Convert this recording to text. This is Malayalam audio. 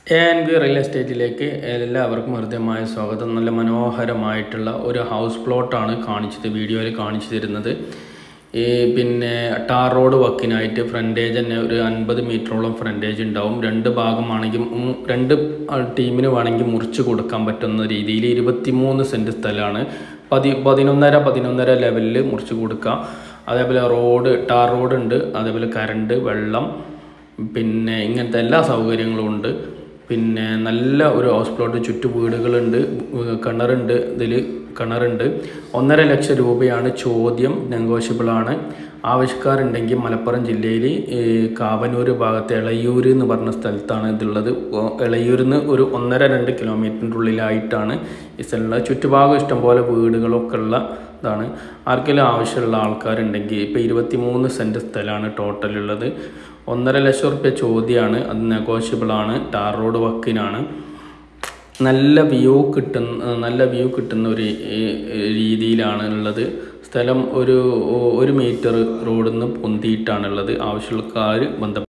റിയൽ എസ്റ്റേറ്റിലേക്ക് എല്ലാവർക്കും ഹൃദ്യമായ സ്വാഗതം. നല്ല മനോഹരമായിട്ടുള്ള ഒരു ഹൗസ് പ്ലോട്ടാണ് വീഡിയോയിൽ കാണിച്ചു തരുന്നത്. പിന്നെ ടാർ റോഡ് വക്കിനായിട്ട് ഫ്രണ്ടേജ് തന്നെ ഒരു 50 മീറ്ററോളം ഫ്രണ്ടേജ് ഉണ്ടാവും. രണ്ട് ഭാഗമാണെങ്കിൽ രണ്ട് ടീമിന് വേണമെങ്കിൽ മുറിച്ച് കൊടുക്കാൻ പറ്റുന്ന രീതിയിൽ 23 സെൻറ്റ് സ്ഥലമാണ്. 11.5 ലെവലിൽ മുറിച്ച് കൊടുക്കാം. അതേപോലെ ടാർ റോഡ് ഉണ്ട്, അതേപോലെ കറണ്ട്, വെള്ളം, പിന്നെ ഇങ്ങനത്തെ എല്ലാ സൗകര്യങ്ങളും ഉണ്ട്. പിന്നെ നല്ല ഒരു ഹൗസ് പ്ലോട്ട്, ചുറ്റു വീടുകളുണ്ട്, കിണറുണ്ട്. 1.5 ലക്ഷം രൂപയാണ് ചോദ്യം. നെഗോഷ്യബിളാണ്. ആവശ്യക്കാരുണ്ടെങ്കിൽ മലപ്പുറം ജില്ലയിൽ കാവനൂർ ഭാഗത്ത് എളയൂർ എന്ന് പറഞ്ഞ സ്ഥലത്താണ് ഇതുള്ളത്. എളയൂരിൽ നിന്ന് ഒരു 1.5-2 കിലോമീറ്ററിൻ്റെ ഉള്ളിലായിട്ടാണ് ഈ സ്ഥലമുള്ളത്. ചുറ്റുഭാഗം ഇഷ്ടംപോലെ വീടുകളൊക്കെ ഉള്ള ഇതാണ്. ആർക്കെങ്കിലും ആവശ്യമുള്ള ആൾക്കാരുണ്ടെങ്കിൽ ഇപ്പോൾ 23 സെൻറ്റ് സ്ഥലമാണ് ടോട്ടലുള്ളത്. 1.5 ലക്ഷം റുപ്യ ചോദ്യമാണ്. അത് നെഗോഷ്യബിളാണ്. Tar road വക്കിനാണ്. നല്ല വ്യൂ കിട്ടുന്ന ഒരു രീതിയിലാണ് ഉള്ളത്. സ്ഥലം ഒരു മീറ്റർ റോഡിൽ നിന്ന് പൊന്തിയിട്ടാണുള്ളത്. ആവശ്യമുള്ളവർ ബന്ധപ്പെട്ടു.